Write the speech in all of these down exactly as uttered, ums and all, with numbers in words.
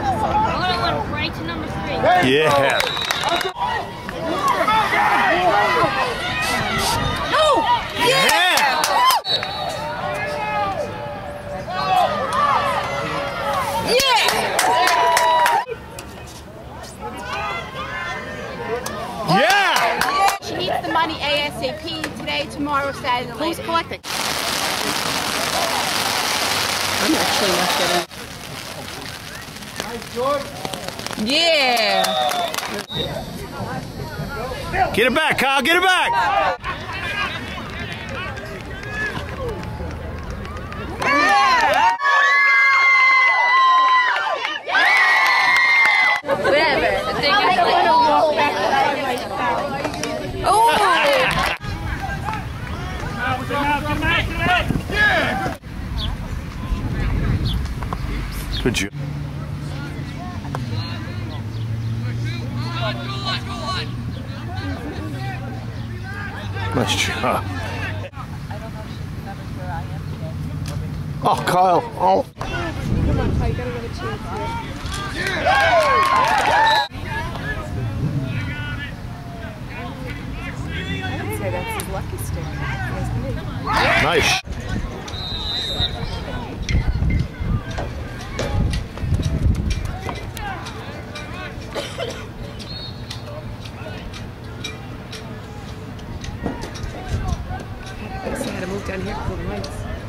right to number three. Yeah. No! Yeah! Yeah! Yeah! She needs the money ASAP today, tomorrow, Saturday, and Who's collecting? I'm actually not getting. Yeah! Get it back, Kyle, get it back! Whatever. The thing is like, oh! Good job. Nice job. Oh, Kyle. Oh. Come on, Kyle, you gotta get a chance here. I'd say that's his lucky stick. Nice. I guess I had to move down here for the lights.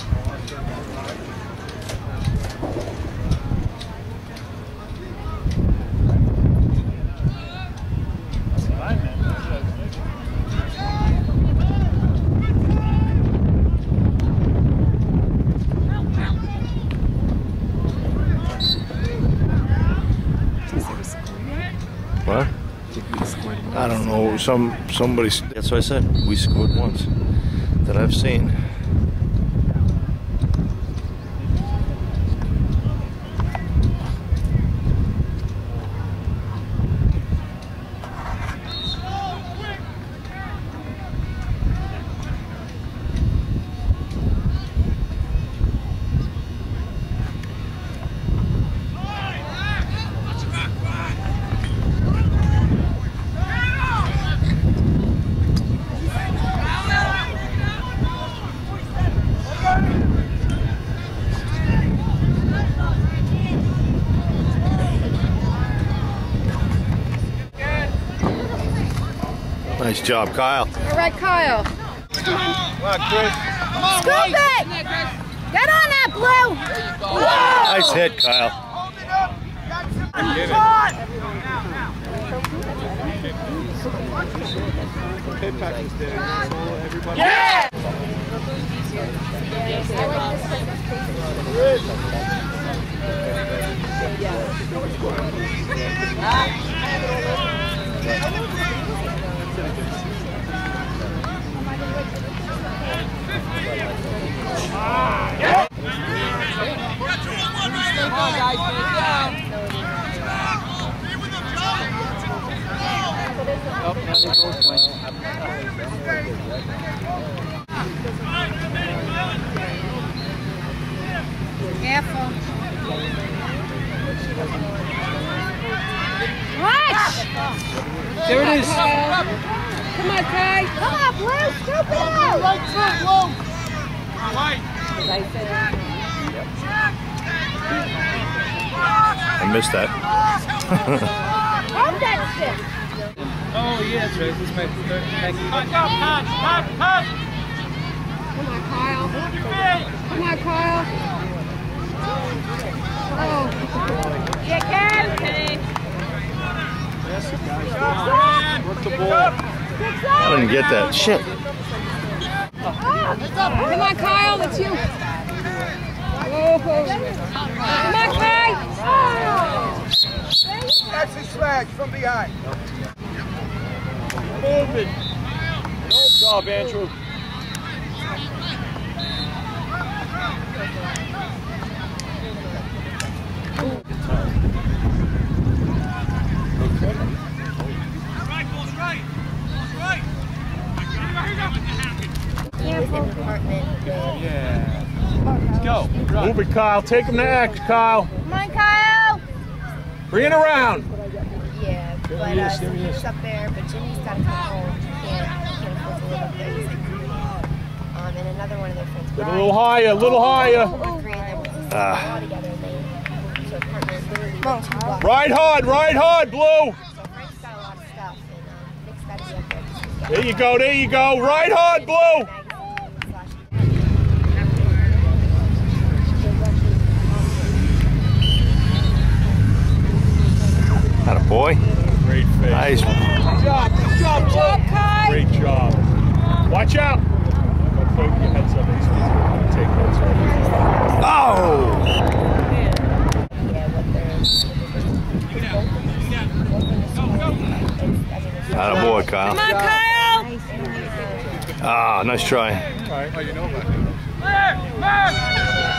What? I don't know. Some somebody. That's what I said. We scored once that I've seen. Nice job, Kyle. All right, Kyle. Come on, Chris. Come on, Scoop it! Get on that, Blue! Nice hit, Kyle. Yeah! Careful. Watch! There it is. Come on, Kai. Come on, Blue. Scoop it out. Right foot, low. Right. I missed that. Hold that stick. Oh, yeah, that's right. This is my third. Punch up, punch, punch, punch. Come on, Kyle. Come on, Kyle. Oh. You can. Yes, guys. Work the ball. I didn't get that. Shit. Come on, Kyle. That's you. Oh. Come on, Kai. Oh. That's his swag from behind. Move it. Good job, Andrew. Let's go. Move it, Kyle. Take him to X, Kyle. Come on, Kyle. Bring it around. Yeah, but uh, so he was up there, but Jimmy's got to come home. He can't, he can't afford to live up there. He's like, um, and another one of their friends, Get a little higher, a little higher. Three of them were Ah. all together, and they moved to apartments literally like two blocks. Ride hard, ride hard, Blue. So Frank's got a lot of stuff, and um, Nick's got to be up there. 'cause he's got There you go, there you go. Ride hard, Blue. magazines slash- Atta boy. Great face. Nice. Good job, good job, Good job, Kai. Great job. Watch out. Don't put your heads up. He's gonna take heads right. Oh! Yeah, what they're. Atta boy, Kyle. Come on, Kyle. Ah, nice try. All right. Oh, you know about it.